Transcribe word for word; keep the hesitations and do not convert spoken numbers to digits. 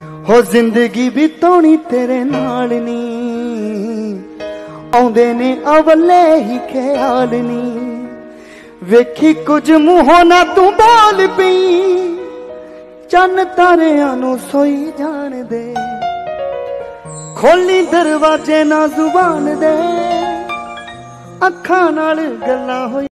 हो जिंदगी बितानी तेरे नाल नी, आउंदे ने अवले ही ख्याल नी। वेखी कुछ मूहों ना तू बोल पई, चन तारियां नू सोई जान दे। खोली दरवाजे ना जुबान दे, अखां नाल गल्लां होई।